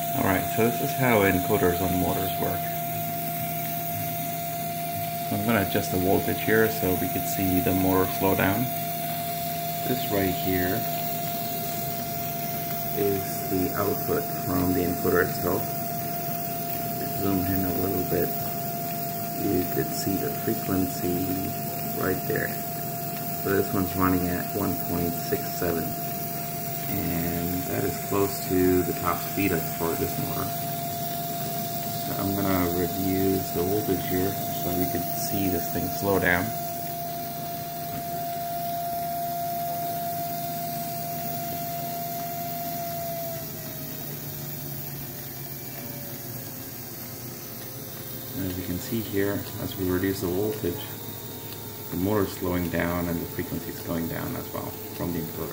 Alright, so this is how encoders on motors work. So I'm going to adjust the voltage here so we can see the motor slow down. This right here is the output from the encoder itself. Zoom in a little bit, you could see the frequency right there. So this one's running at 1.67, and that is close to the top speed for this motor. So I'm gonna reduce the voltage here so we can see this thing slow down. As you can see here, as we reduce the voltage, the motor is slowing down and the frequency is slowing down as well from the encoder.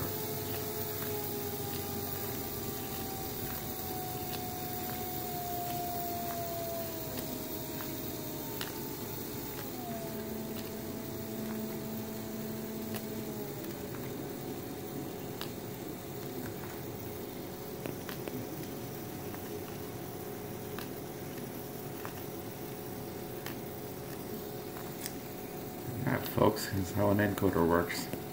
That, folks, is how an encoder works.